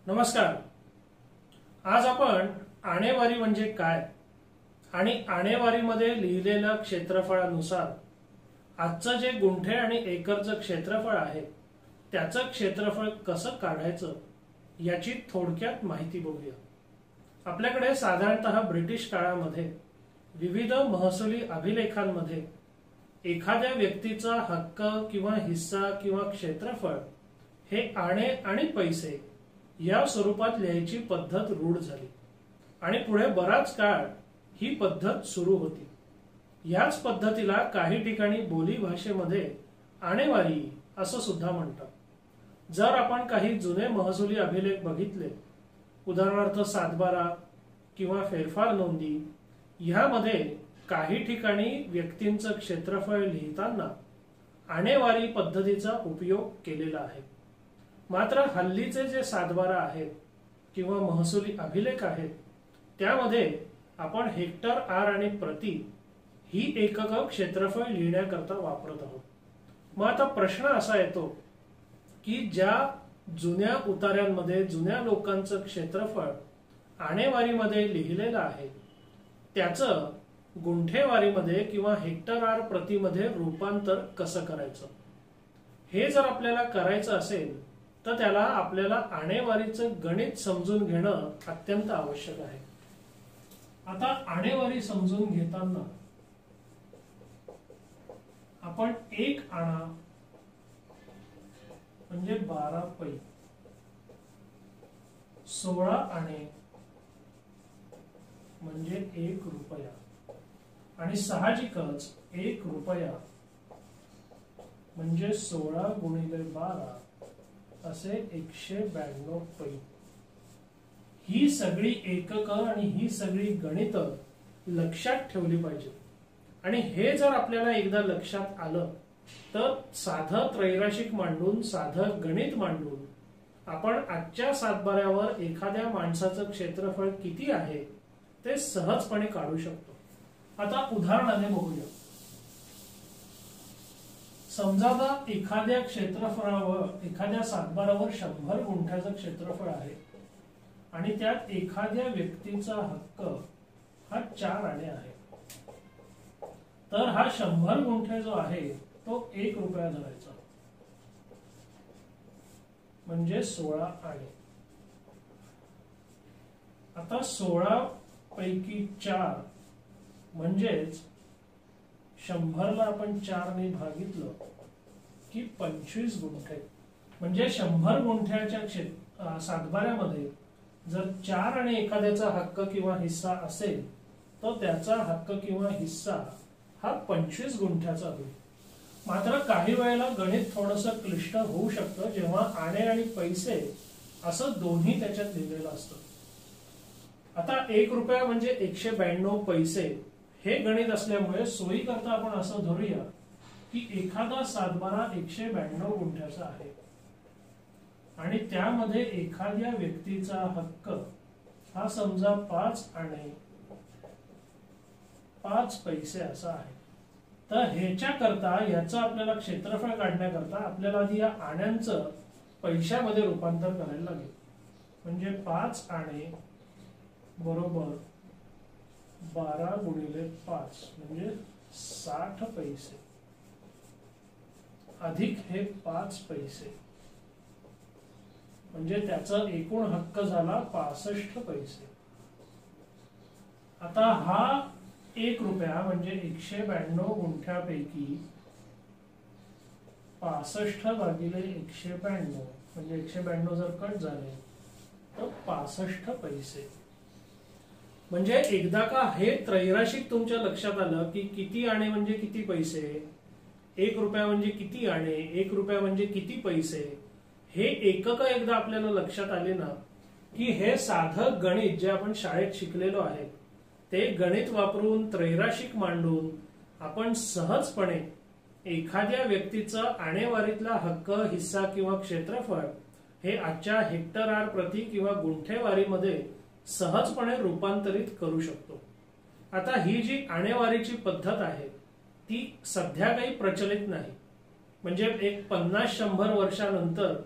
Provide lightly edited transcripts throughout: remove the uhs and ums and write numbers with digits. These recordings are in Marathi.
नमस्कार। आज आपण आणेवारी म्हणजे काय आणि आणेवारीमध्ये लिहिलेल्या क्षेत्रफळानुसार आजचं जे गुंठे आणि एकरचं क्षेत्रफळ आहे त्याचं क्षेत्रफळ कसं काढायचं याची थोडक्यात माहिती बघूया। आपल्याकडे साधारणतः ब्रिटिश काळामध्ये विविध महसुली अभिलेखांमध्ये एखाद्या व्यक्तीचा हक्क किंवा हिस्सा किंवा क्षेत्रफळ हे आणे आणि पैसे या स्वरूपात लिहायची पद्धत रूढ झाली आणि पुढे बराच काळ ही पद्धत सुरू होती। याच पद्धतीला काही ठिकाणी बोली भाषेमध्ये आणेवारी असं सुद्धा म्हणतात। जर आपण काही जुने महसुली अभिलेख बघितले, उदाहरणार्थ सातबारा किंवा फेरफार नोंदी, ह्यामध्ये काही ठिकाणी व्यक्तींचं क्षेत्रफळ लिहिताना आणेवारी पद्धतीचा उपयोग केलेला आहे। मात्र हल्लीचे जे सातबारा आहेत किंवा महसुली अभिलेख आहेत त्यामध्ये आपण हेक्टर, आर आणि प्रति ही एकक क्षेत्रफळ लिहिण्याकरता वापरत आहोत। मग आता प्रश्न असा येतो की ज्या जुन्या उतार्यांमध्ये जुन्या लोकांचं क्षेत्रफळ आणेवारीमध्ये लिहिलेलं आहे त्याचं गुंठेवारीमध्ये किंवा हेक्टर, आर, प्रति मध्ये रूपांतर कसं करायचं, हे जर आपल्याला करायचं असेल तर त्याला आपल्याला आणेवारीचं गणित समजून घेणं अत्यंत आवश्यक आहे। आता आणेवारी समजून घेताना आपण एक आणा म्हणजे 12 पै, 16 आणे म्हणजे 1 रुपया आणि साहजिकच 1 रुपया म्हणजे 16 गुणिले 12 असे 192 पै। ही सगळी एकक आणि ही सगळी गणित लक्षात ठेवली पाहिजे आणि हे जर आपल्याला एकदा लक्षात आलं तर साधं त्रैराशिक मांडून, साधं गणित मांडून आपण आजच्या सातबाऱ्यावर एखाद्या माणसाचं क्षेत्रफळ किती आहे ते सहजपणे काढू शकतो। आता उदाहरणाने बघूया। समजा एखाद्या क्षेत्रफळावर, एखाद्या सातबारावर 100 गुंठ्याचं क्षेत्रफळ आहे आणि त्यात एखाद्या व्यक्तीचा हक्क हा 4 आणे आहे, तर हा 100 गुंठे जो आहे तो 1 रुपया धरायचा म्हणजे 16 आणे। आता 16 पैकी 4 म्हणजेच 100 ला आपण 4 ने भागितलं की 25 गुंठे, म्हणजे 100 गुंठ्याच्या सातबाऱ्यामध्ये जर 4 आणि एखाद्याचा हक्क किंवा हिस्सा असेल तर त्याचा हक्क किंवा हिस्सा हा 25 गुंठ्याचा होईल। मात्र काही वेळेला गणित थोडंसं क्लिष्ट होऊ शकतं जेव्हा आणे आणि पैसे असं दोन्ही त्याच्यात लिहिलेलं असतं। आता 1 रुपया म्हणजे 192 पैसे हे गणित असल्यामुळे सोयी करता आपण असं धरूया की एखादा सातबारा 192 गुंठ्याचा आहे आणि त्यामध्ये एखाद्या व्यक्तीचा हक्क हा समजा 5 आणे 5 पैसे असा आहे। तर ह्याच्या करता ह्याचं आपल्याला क्षेत्रफळ काढण्याकरता आपल्याला आधी या आण्यांचं पैशामध्ये रूपांतर करायला लागेल। म्हणजे 5 आणे बरोबर 12 गुणिले 5 म्हणजे 60 पैसे अधिक हे 5 पैसे म्हणजे त्याचा एकूण हक्क झाला 65 पैसे। आता हा 1 रुपया म्हणजे 192 गुंठ्यापैकी 65 भागिले 192 म्हणजे 192 जर कट झाले तर 65 पैसे। म्हणजे एकदा का हे त्रैराशिक तुमच्या लक्षात आलं की किती आणे म्हणजे किती पैसे, 1 रुपया म्हणजे किती आणे, 1 रुपया म्हणजे किती पैसे, हे एकक एकदा आपल्याला लक्षात आले ना की हे साधं गणित जे आपण शाळेत शिकलेलो आहे ते गणित वापरून त्रैराशिक मांडून आपण सहजपणे एखाद्या व्यक्तीचा आणेवारीतला हक्क, हिस्सा किंवा क्षेत्रफळ हे आजच्या हेक्टर, आर, प्रति किंवा गुंठेवारीमध्ये सहजपणे रूपांतरित करू शकतो। आता ही जी आणेवारीची पद्धत आहे ती सध्या काही प्रचलित नाही, म्हणजे एक 50-100 वर्षानंतर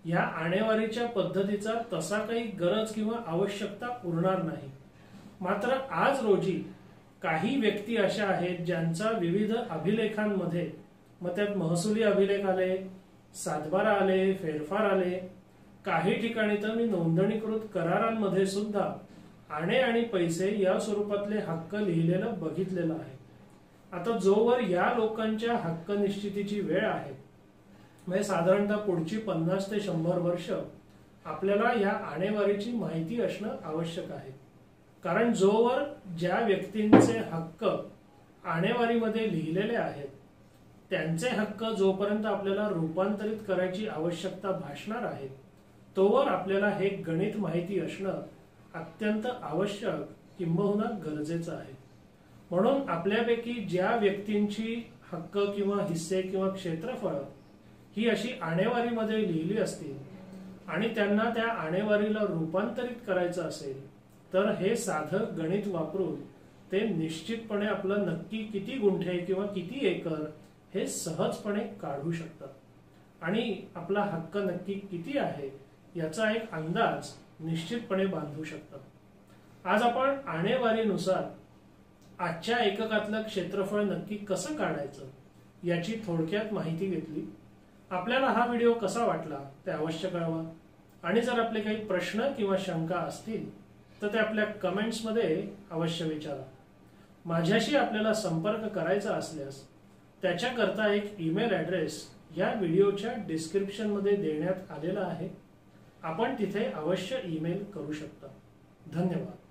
या आणेवारीच्या पद्धतीचा तसा काही गरज किंवा आवश्यकता उरणार नाही। मात्र आज रोजी काही व्यक्ती अशा आहेत ज्यांचा विविध अभिलेखांमध्ये, मग त्यात महसुली अभिलेख आले, सातबारा आले, फेरफार आले, काही ठिकाणी तर मी नोंदणीकृत करारांमध्ये सुद्धा आणे आणि पैसे या स्वरूपातले हक्क लिहिलेलं बघितलेलं आहे। आता जोवर या लोकांच्या हक्क निश्चितीची वेळ आहे, म्हणजे साधारणतः पुढची 50 ते 100 वर्ष आपल्याला या आणेवारीची माहिती असणं आवश्यक आहे। कारण जोवर ज्या व्यक्तींचे हक्क आणेवारीमध्ये लिहिलेले आहेत त्यांचे हक्क जोपर्यंत आपल्याला रूपांतरित करायची आवश्यकता भासणार आहे, तोवर आपल्याला हे गणित माहिती असणं अत्यंत आवश्यक किंबहुना गरजेचं आहे। म्हणून आपल्यापैकी ज्या व्यक्तींची हक्क किंवा हिस्से किंवा क्षेत्रफळ ही अशी आणेवारीमध्ये लिहिली असतील आणि त्यांना त्या आणेवारीला रूपांतरित करायचं असेल, तर हे साधं गणित वापरून ते निश्चितपणे आपलं नक्की किती गुंठे किंवा किती एकर हे सहजपणे काढू शकतात आणि आपला हक्क नक्की किती आहे याचा एक अंदाज निश्चितपणे बांधू शकतात। आज आपण आणेवारीनुसार आजच्या एककातलं क्षेत्रफळ नक्की कसं काढायचं याची थोडक्यात माहिती घेतली। आपल्याला हा व्हिडिओ कसा वाटला ते अवश्य कळवा आणि जर आपले काही प्रश्न किंवा शंका असतील तर ते आपल्या कमेंट्समध्ये अवश्य विचारा। माझ्याशी आपल्याला संपर्क करायचा असल्यास त्याच्याकरता एक ईमेल ॲड्रेस या व्हिडिओच्या डिस्क्रिप्शन मध्ये देण्यात आलेला आहे, आपण तिथे अवश्य ईमेल करू शकता। धन्यवाद।